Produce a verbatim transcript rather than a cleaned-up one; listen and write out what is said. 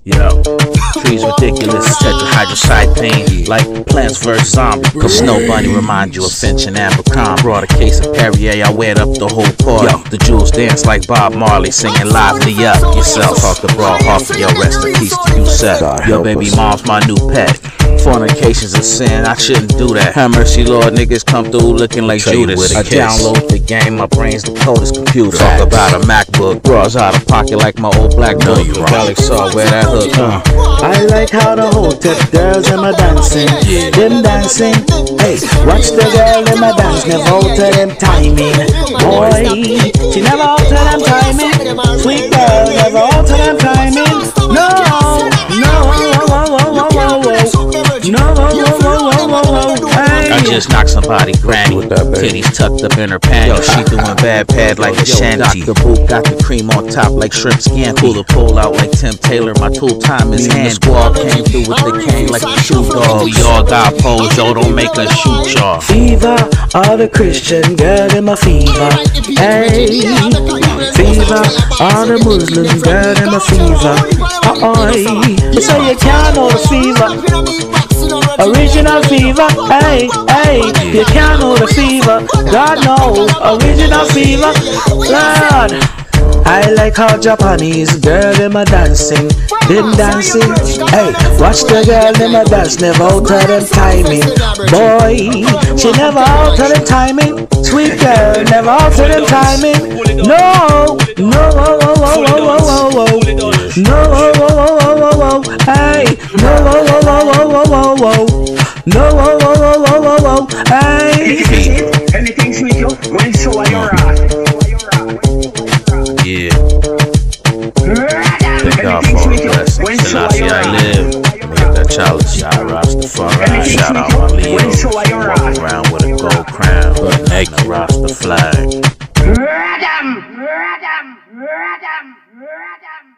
Yo, trees ridiculous, tetrahydrocytine, like plants versus zombies. Cause Snow Bunny remind you of Finch and Abercrombie. Brought a case of Perrier, I wet up the whole party. Yo, the jewels dance like Bob Marley, singing lively up yourself. Talk the broad half of your rest in peace to you, Seth. Your baby mom's my new pet. Fornication's a sin, I shouldn't do that. Have mercy, Lord, niggas come through looking like Judas. I download the game, my brain's the coldest computer. Talk about a MacBook, bras out of pocket like my old black book. Galaxar, where that hook, huh? I like how the hotel girls in my dancing, yeah. Them dancing. Hey, watch the girl in my dance, never alter them timing. Boy, she never alter them timing. Sweet girl, never alter them timing. No, no, whoa, whoa, whoa, whoa, whoa, whoa. No, whoa, whoa, whoa, whoa, whoa, whoa. Hey. I just knocked somebody granny, titties tucked up in her panties. She doing bad pad like a shanty. The boot got the cream on top like shrimp scampi. Pull the pole out like Tim Taylor, my tool time is hand. The squad came through with the cane like a shoe dog. We all got pose, yo, don't make us shoot y'all. Fever, all the Christian girl in my fever. Hey, fever, all the Muslim girl in my fever. Uh-oh, you say you can't know the fever. Original fever, hey, hey, you can't know the fever. God knows, original fever, Lord. I like how Japanese girl in my dancing, them dancing. Hey, watch the girl in my dance, never alter them timing. Boy, she never alter them timing. Sweet girl, never alter them timing. No, no, whoa, whoa, whoa, whoa, whoa, whoa. No, whoa, whoa, whoa, whoa, whoa, whoa. Hey, no, whoa, whoa, whoa, whoa, whoa, whoa, whoa. No, whoa, whoa, whoa, whoa, whoa, whoa. Hey. Anything sweet, you when so are your ass. Yeah. Thank God for the blessings. Selassie I live. Make that chalice. Shout out Rastafari. Shout out my Leo. Walk around with a gold crown. But naked Rasta flag. Radam! Radam! Radam! Radam!